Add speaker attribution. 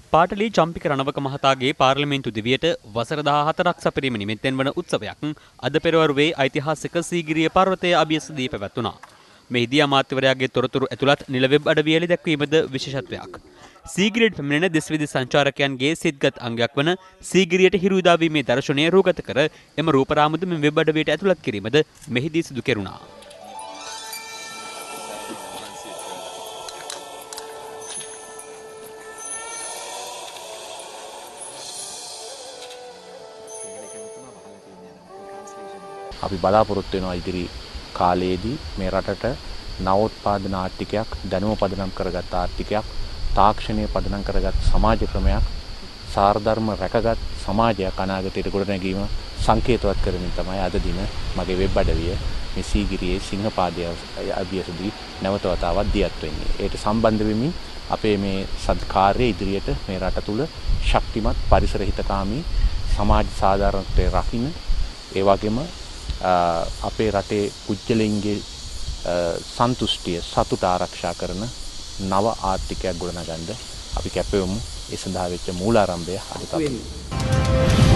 Speaker 1: පාටලී චම්පික රණවක මහතාගේ පාර්ලිමේන්තු දිවියට වසර 14ක් සැපරීම නිමිත්තෙන් වන උත්සවයක් අද පෙරවරුවේ ඓතිහාසික සීගිරිය පර්වතයේ අභියසදී පැවැත්වුණා. මෙහිදී අමාත්‍යවරයාගේ තොරතුරු ඇතුළත් නිල වෙබ් අඩවි එළි දැක්වීමද විශේෂත්වයක්. සීගිරියට පැමිණෙන දෙස් විදෙස් සංචාරකයන්ගේ සිත්ගත් අංගයක් වන සීගිරියට හිරු උදාවීමේ දර්ශනය රූගත කර එම රූපරාමුද මෙම වෙබ් අඩවියට ඇතුළත් කිරීමද මෙහිදී සිදු කෙරුණා.
Speaker 2: අපි බලාපොරොත්තු වෙනවා ඉදිරි කාලයේදී මේ රටට නවෝත්පාදන ආර්ථිකයක්, දැනුම පදනම් කරගත් ආර්ථිකයක්, තාක්ෂණය පදනම් කරගත් සමාජ ක්‍රමයක්, සාරධර්ම රැකගත් සමාජයක් අනාගතයට ගොඩනැගීම සංකේතවත් කරමින් තමයි අද දින මගේ වෙබ් අඩවිය මේ සීගිරියේ සිංහපාදයේ අභියසදී නැවත වතාවක් දියත් වෙන්නේ. ඒට සම්බන්ධ වෙමින් අපේ මේ සත්කාර්යය ඉදිරියට මේ රට තුල ශක්තිමත් පරිසර හිතකාමී සමාජ සාධාරණත්වය රකින්න ඒ වගේම අපේ රටේ පුජ්‍යලයින්ගේ සන්තුෂ්ටිය සතුට ආරක්ෂා කරන නව ආර්ථිකයක් ගොඩනගන්න අපි කැපවෙමු. ඒ සඳහා වෙච්ච මූලාරම්භය අද තමයි.